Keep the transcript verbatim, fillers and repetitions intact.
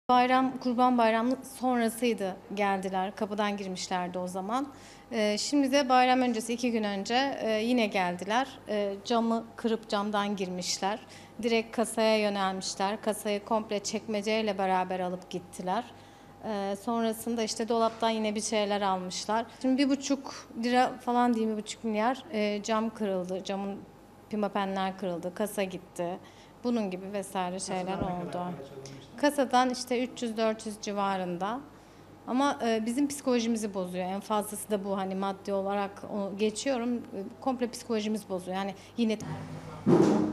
Bayram, Kurban Bayramı sonrasıydı geldiler. Kapıdan girmişlerdi o zaman. Ee, şimdi de bayram öncesi iki gün önce e, yine geldiler. E, camı kırıp camdan girmişler. Direkt kasaya yönelmişler. Kasayı komple çekmeceyle beraber alıp gittiler. Ee, sonrasında işte dolaptan yine bir şeyler almışlar. Şimdi bir buçuk lira falan diyeyim, bir buçuk milyar e, cam kırıldı. Camın pimapenler kırıldı. Kasa gitti. Bunun gibi vesaire şeyler oldu. Kasadan işte üç yüz dört yüz civarında. Ama e, bizim psikolojimizi bozuyor. En fazlası da bu, hani maddi olarak o geçiyorum. E, komple psikolojimiz bozuyor. Yani yine